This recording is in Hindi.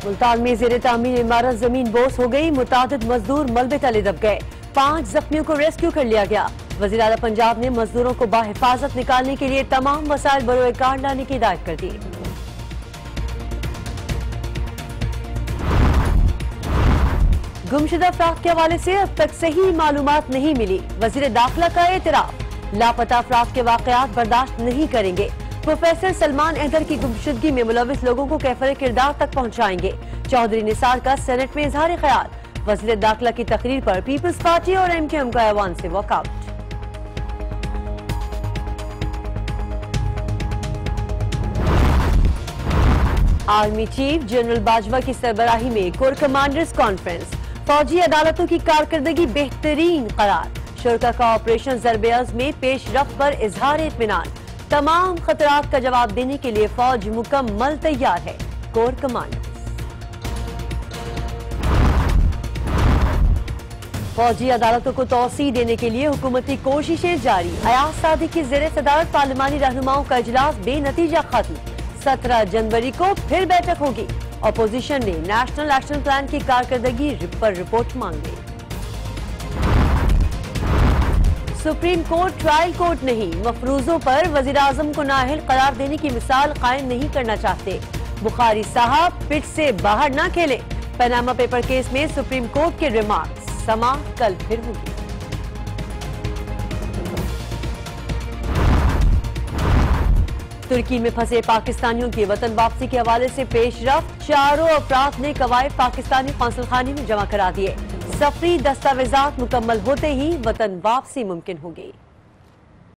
मुल्तान में ज़ेरे तामीर इमारत जमीन बोस हो गई। मुतादिद मजदूर मलबे तले दब गए। 5 जख्मियों को रेस्क्यू कर लिया गया। वज़ीर आला पंजाब ने मजदूरों को बाहिफाजत निकालने के लिए तमाम वसाइल बरोए कार लाने की हिदायत कर दी। गुमशुदा अफराद के हवाले से अब तक सही मालूमात नहीं मिली। वज़ीर दाखिला का एतराफ, लापता अफराद के वाकयात बर्दाश्त नहीं करेंगे। प्रोफेसर सलमान अहदर की गुमशुदगी में मुलविस लोगों को कैफरे किरदार तक पहुंचाएंगे। चौधरी निसार का सेनेट में इजहार ख्याल। वज़ीर दाखिला की तकरीर पर पीपल्स पार्टी और MKM का ऐवान से walkout. Army chief general Bajwa की सरबराही में कोर कमांडर्स कॉन्फ्रेंस। फौजी अदालतों की कारकर्दगी बेहतरीन करार। शुरका का ऑपरेशन ज़रबेअज़ में पेशरफ्त पर इजहार इत्मीनान। तमाम खतरात का जवाब देने के लिए फौज मुकम्मल तैयार है। Corps commanders. फौजी अदालतों को तौसी देने के लिए हुकूमती कोशिशें जारी। अयाज सादिक की ज़ेरे सदारत पार्लिमानी रहनुमाओं का इजलास बेनतीजा खत्म। 17 जनवरी को फिर बैठक होगी। अपोजिशन ने नेशनल एक्शन प्लान की कारकर्दगी पर रिपोर्ट मांगी। सुप्रीम कोर्ट ट्रायल कोर्ट नहीं, मफरूजों पर वजीर आजम को नाअहल करार देने की मिसाल कायम नहीं करना चाहते। बुखारी साहब पिच से बाहर न खेले। पनामा पेपर केस में सुप्रीम कोर्ट के रिमार्क्स। समा कल फिर होगी। तुर्की में फंसे पाकिस्तानियों की वतन वापसी के हवाले से पेशरफ्त। 4 अफराद ने कवायद पाकिस्तानी कौंसल खाने में जमा करा दिए। सफरी दस्तावेजात मुकम्मल होते ही वतन वापसी मुमकिन होगी।